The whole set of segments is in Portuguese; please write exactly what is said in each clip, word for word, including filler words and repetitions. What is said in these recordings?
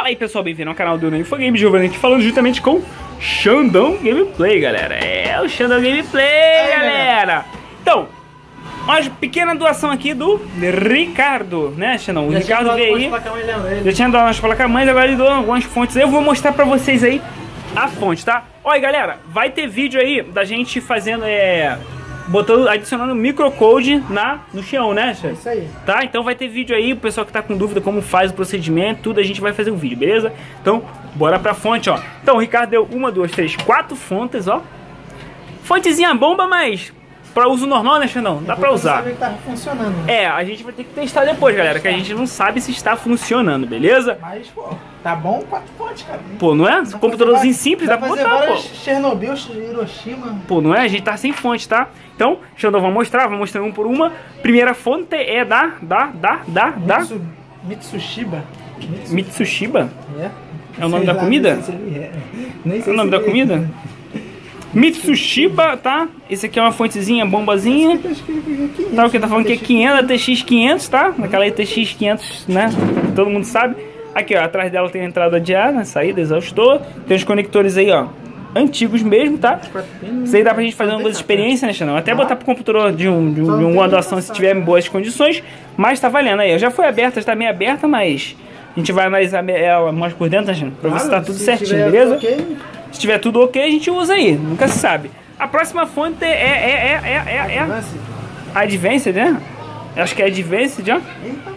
Fala aí pessoal, bem-vindo ao canal do Infogames, Giovanni aqui falando juntamente com Xandão Gameplay, galera. É o Xandão Gameplay, é, galera. Então, uma pequena doação aqui do Ricardo, né, Xandão? O já Ricardo veio aí, já tinha dado umas placas-mães, agora ele doou algumas fontes. Eu vou mostrar pra vocês aí a fonte, tá? Olha, galera, vai ter vídeo aí da gente fazendo, é... botando, adicionando microcode na, no Xion, né, Xê? É isso aí. Tá? Então vai ter vídeo aí, o pessoal que tá com dúvida como faz o procedimento, tudo, a gente vai fazer um vídeo, beleza? Então, bora pra fonte, ó. Então, o Ricardo deu uma, duas, três, quatro fontes, ó. Fontezinha bomba, mas pra uso normal, né, Xandão? Dá pra usar. Que tá funcionando, né? É, a gente vai ter que testar depois, galera, que a gente não sabe se está funcionando, beleza? Mas, pô, tá bom quatro fontes, cara. Pô, não é? Dá Computadorzinho fazer, simples, dá dá pra fazer botar, pô. várias Chernobyl, Hiroshima. Pô, não é? A gente tá sem fonte, tá? Então, Xandão, vamos mostrar, vamos mostrar um por uma. Primeira fonte é da, da, da, da, da... Mitsu, Mitsushiba. Mitsu... Mitsushiba? É. É o nome da comida? É. Nem É sei o nome se da comida? Mitsushiba, tá? Esse aqui é uma fontezinha bombazinha. Tá, o que tá falando que é quinhentos, a T X quinhentos, tá? Aquela T X quinhentos, né? Todo mundo sabe. Aqui, ó, atrás dela tem a entrada de ar, né? Saída, exaustor. Tem os conectores aí, ó, antigos mesmo, tá? Isso aí dá pra gente fazer algumas experiências, né, Xandão? Até botar pro computador de, um, de, um, de uma doação se tiver em boas condições. Mas tá valendo aí. Já foi aberta, está meio aberta, mas a gente vai analisar ela mais por dentro, né, Xandão? Pra ver se tá tudo certinho, beleza? Se tiver tudo ok, a gente usa aí. Nunca se sabe. A próxima fonte é... é, é, é, é, é, é Advanced, né? Acho que é Advanced, ó.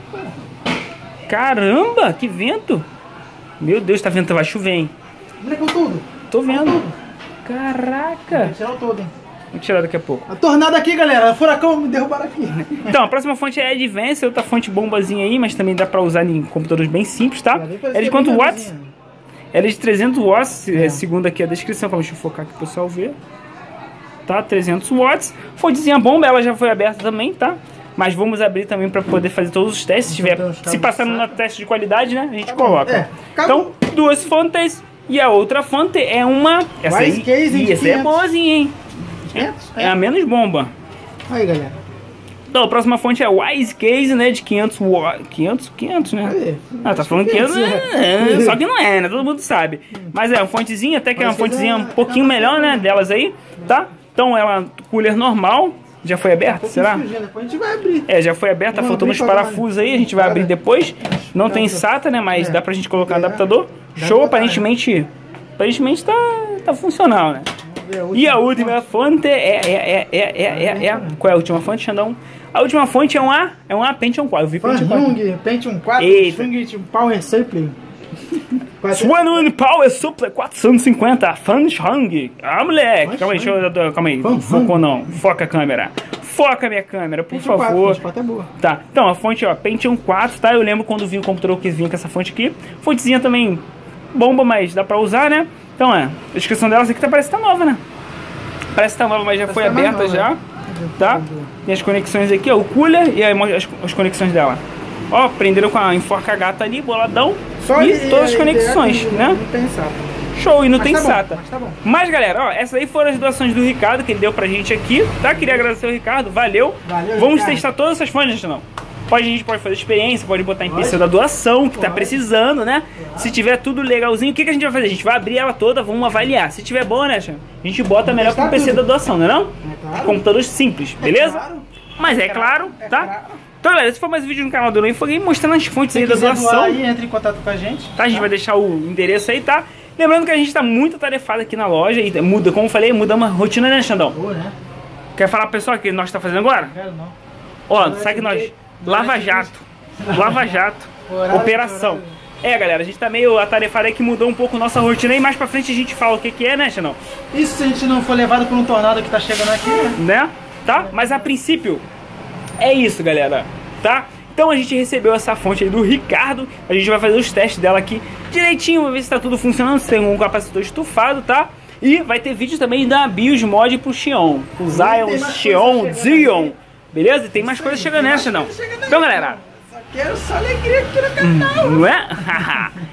Caramba, que vento. Meu Deus, tá vendo? Vai chover, hein? Levou tudo. Tô vendo. Caraca. Vou tirar o todo, hein? Vou tirar daqui a pouco. A tornada aqui, galera. Furacão me derrubaram aqui. Então, a próxima fonte é Advanced, outra fonte bombazinha aí, mas também dá pra usar em computadores bem simples, tá? É de quanto watts? Ela é de trezentos watts, é. Segundo aqui a descrição. Deixa eu focar aqui pro pessoal ver. Tá, trezentos watts. Fontezinha bomba, ela já foi aberta também, tá? Mas vamos abrir também para poder fazer todos os testes. Se, tiver, se passar no teste de qualidade, né? A gente tá coloca. É, então, duas fontes. E a outra fonte é uma... Essa aí, e essa é boazinha, hein? quinhentos? É, é a menos bomba. Aí, galera. Então, a próxima fonte é Wise Case, né? De quinhentos watts. quinhentos? quinhentos, né? Aí, ah, tá falando quinhentos, é, só que não é, né? Todo mundo sabe. Mas é uma fontezinha, até que é uma fontezinha um pouquinho melhor, né? Delas aí, tá? Então, ela cooler normal. Já foi aberta, um será? Depois a gente vai abrir. É, já foi aberta, faltando uns parafusos aí, a gente vai abrir depois. Não tem SATA, né? Mas dá pra gente colocar um adaptador. Show, aparentemente. Aparentemente tá, tá funcional, né? E a última fonte é, é, é, é, é, é, é. Qual é a última fonte, Xandão? A última fonte é uma, é uma Pentium quatro. Eu vi Pentium quatro. Pentium quatro, Swing Power Supply. Swanun Power Supply quatrocentos e cinquenta, Fanshang. Ah, moleque, calma aí, deixa eu, calma aí, focou não, foca a câmera. Foca a minha câmera, por Pentium favor. quatro, é boa. Tá, então a fonte, ó, Pentium quatro, tá? Eu lembro quando vi o computador que vinha com essa fonte aqui. Fontezinha também bomba, mas dá pra usar, né? Então é, a descrição dela, essa aqui tá, parece que tá nova, né? Parece que tá nova, mas já foi aberta já. Tá? Tem as conexõões aqui, ó, o cooler e as, as conexões dela. Ó, prenderam com a enforca gata ali, boladão. Só e ele, todas as conexões, ele, né? Não tem SATA. Show, e não mas tem tá SATA. Bom, mas, tá bom. Mas galera, ó, essas aí foram as doações do Ricardo que ele deu pra gente aqui, tá? Queria agradecer ao Ricardo, valeu. Valeu, Vamos Ricardo. testar todas essas fontes, não? Pode, a gente pode fazer experiência, pode botar em P C da doação, que pode. Tá precisando, né? Pode. Se tiver tudo legalzinho, o que, que a gente vai fazer? A gente vai abrir ela toda, vamos avaliar. Se tiver boa, né, a gente bota melhor pro P C tudo. da doação, não é não? É claro. Computadores simples, beleza? É claro. Mas é, é claro, é tá? Claro. Então, galera, esse foi mais um vídeo no canal do Infogames mostrando as fontes aí da doação. Aí, entre em contato com a gente. Tá? A gente tá. vai deixar o endereço aí, tá? Lembrando que a gente tá muito atarefado aqui na loja e muda, como eu falei, muda uma rotina, né, Xandão? Boa, né? Quer falar pro pessoal o que nós tá fazendo agora? Não quero, não. Ó, sabe que nós... Lava Jato. Lava Jato. Operação. É, galera, a gente tá meio atarefado aí que mudou um pouco nossa rotina aí. Mais pra frente a gente fala o que que é, né, Xandão? Isso se a gente não for levado por um tornado que tá chegando aqui, né? Né? Tá? Mas a princípio... É isso, galera, tá? Então a gente recebeu essa fonte aí do Ricardo. A gente vai fazer os testes dela aqui direitinho, vai ver se tá tudo funcionando, se tem um capacitor estufado, tá? E vai ter vídeo também da BIOS mod pro Xion, o Zion, Xion, Zion, beleza? E tem mais coisas chegando nessa, não? Então, galera, só quero só alegria aqui no canal. Não é?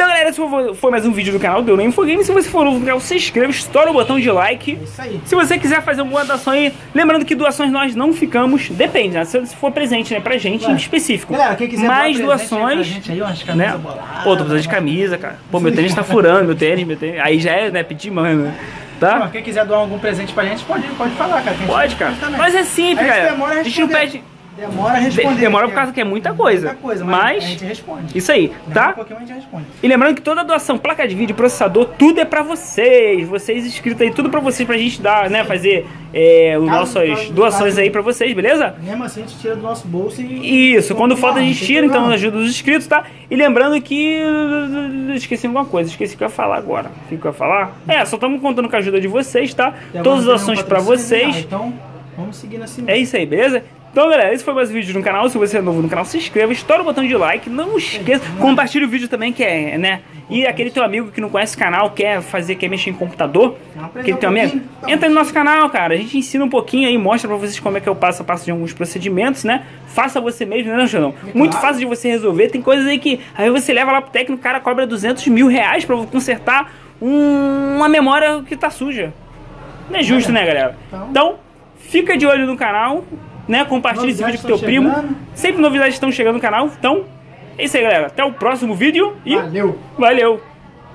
Então, galera, esse foi, foi mais um vídeo do canal do Infogame. Se você for novo no canal, se inscreva, estoura o botão de like. Isso aí. Se você quiser fazer alguma doação aí, lembrando que doações nós não ficamos, depende, né? Se for presente, né, pra gente Ué. em específico. Galera, quem quiser mais doar presente aí pra doações, gente aí, umas né? camisas boladas, Pô, tô precisando de camisa, cara. Pô, meu tênis tá furando, meu tênis, meu tênis. Aí já é, né, pedir mano, tá? Quem quiser doar algum presente pra gente, pode, pode falar, cara. Pode, cara. Mas é simples, Aí cara. demora a A gente não responder. pede... Demora a responder. Demora por causa que é muita coisa. Muita coisa, mas, mas a gente responde. isso aí, Demora tá? Um pouquinho, a gente responde. E lembrando que toda doação, placa de vídeo, processador, tudo é pra vocês. Vocês inscritos aí, tudo pra vocês, pra gente dar, né, fazer é, os Caso- nossas caso- doações caso- aí pra vocês, beleza? Mesmo assim, a gente tira do nosso bolso e... Isso, quando falta a Não, gente tem tira, então problema. ajuda os inscritos, tá? E lembrando que... Esqueci alguma coisa, esqueci o que eu ia falar agora. O que eu ia falar? É, só estamos contando com a ajuda de vocês, tá? E agora Todas as tem um doações pra patrocínio, vocês. ah, então, vamos seguir nesse É isso aí, beleza? Então, galera, esse foi mais um vídeo no canal. Se você é novo no canal, se inscreva, estoura o botão de like. Não esqueça, compartilha o vídeo também, que é, né? E aquele teu amigo que não conhece o canal, quer fazer, quer mexer em computador, aquele teu amigo, entra no nosso canal, cara. A gente ensina um pouquinho aí, mostra pra vocês como é que é o passo a passo de alguns procedimentos, né? Faça você mesmo, né, João? Muito fácil de você resolver. Tem coisas aí que aí você leva lá pro técnico, o cara cobra duzentos mil reais pra consertar um- uma memória que tá suja. Não é justo, né, galera? Então, fica de olho no canal, né? Compartilha esse vídeo com teu primo. chegando. Sempre novidades estão chegando no canal. Então, é isso aí, galera. Até o próximo vídeo e Valeu! valeu!